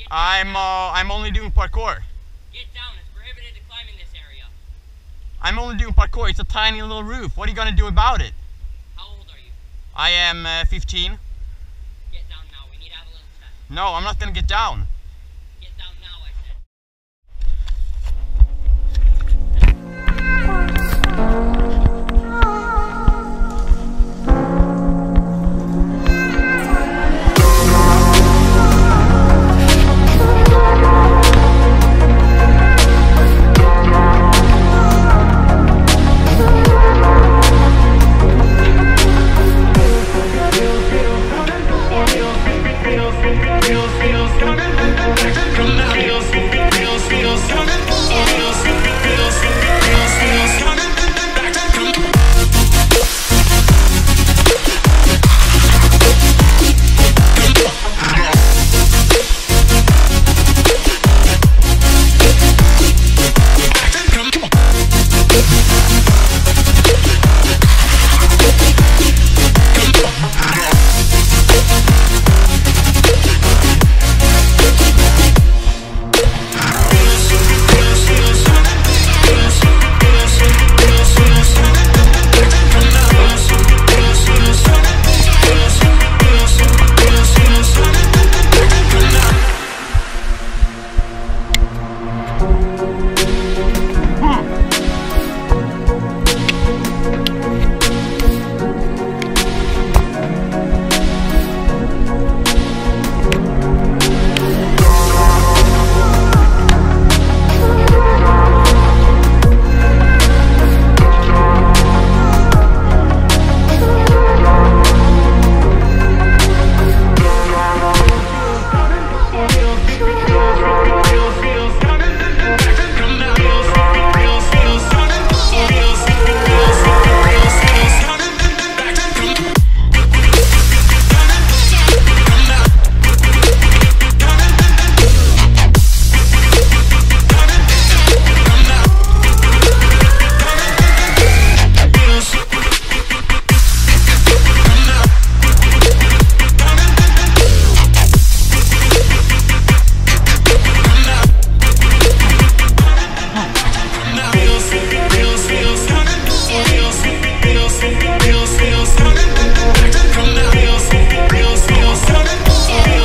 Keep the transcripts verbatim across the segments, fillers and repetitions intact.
I'm uh, I'm only doing parkour. Get down. It's prohibited to climb in this area. I'm only doing parkour. It's a tiny little roof. What are you gonna do about it? How old are you? I am uh, fifteen. Get down now. We need to have a little test. No, I'm not gonna get down. Get down now, I said.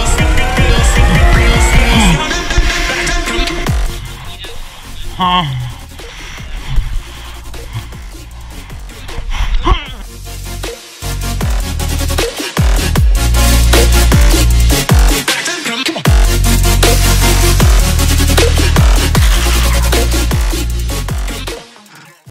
Huh?